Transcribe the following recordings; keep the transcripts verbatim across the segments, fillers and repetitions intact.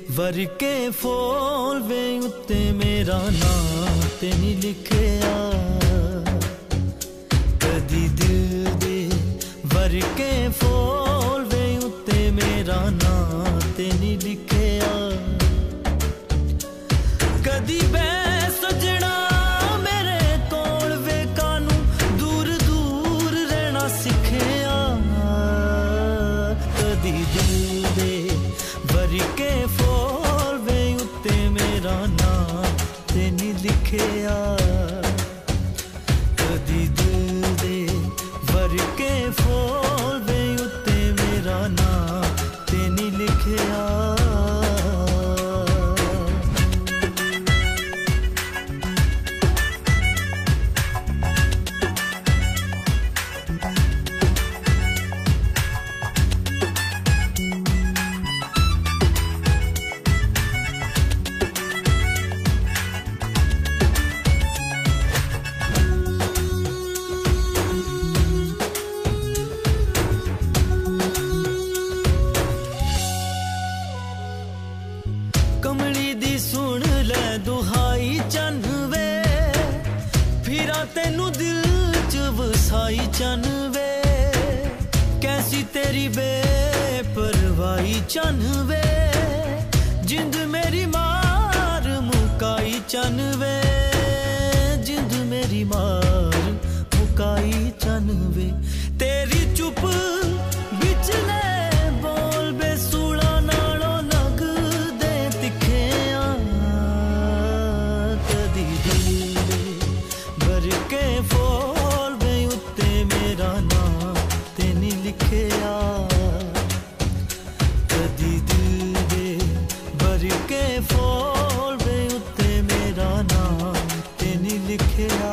ਵਰਕੇ ਫੋਲਵੇ ਉੱਤੇ ਮੇਰਾ ਨਾਂ ਤੇ ਨੀ ਲਿਖਿਆ ਕਦੀ ਦਿਲ ਦੇ ਵਰਕੇ ਫੋਲਵੇ ਉੱਤੇ ਮੇਰਾ ਨਾਂ ਤੇ ਨੀ ਲਿਖਿਆ ਕਦੀ ਬੈ ਸਜਣਾ ਮੇਰੇ ਕੋਲ ਵੇ ਕਾਨੂੰ ਦੂਰ ਦੂਰ ਰਹਿਣਾ ਸਿੱਖਿਆ ਕਦੀ ਦਿਲ ਦੇ ਵਰਕੇ ਫੋਲਵੇ ਉੱਤੇ ਮੇਰਾ ਨਾਂ ਤੇ ਨੀ ਲਿਖਿਆ ਕਦੀ ਦਿਲ ਦੇ ਵਰਕੇ ਫੋਲਵੇ ਉੱਤੇ ਮੇਰਾ ਨਾਂ ਤੇ ਨੀ ਲਿਖਿਆ कमली दी सुन ले दुहाई चन वे फिरा तेनू दिल च वसाई चन वे कैसी तेरी बेपरवाही चन वे जिंद मेरी मार मुकाई चन वे जिंद मेरी मार मुकाई चन वे तेरी चुप बिचले बोल बेसूला नालों लगदे तिखिया कदी दिल भरके फोलवे उत्ते मेरा नां ते नी लिखिया कदी दिल दे भरके फोलवे उत्ते मेरा नां ते नी लिखिया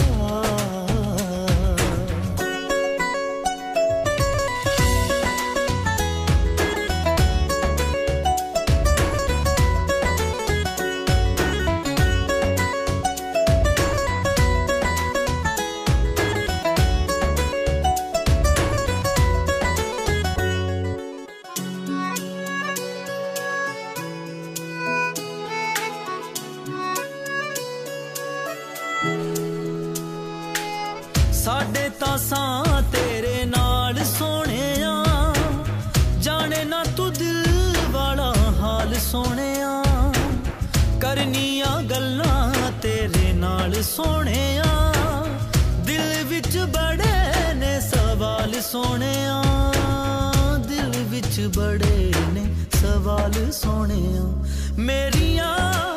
साडे तां तेरे नाल सोहणिया जाने ना तू दिल वाला हाल सोहणिया करनिया गल्लां तेरे नाल सोहणिया दिल विच बड़े ने सवाल सोहणिया दिल विच बड़े ने सवाल सोहणिया मेरिया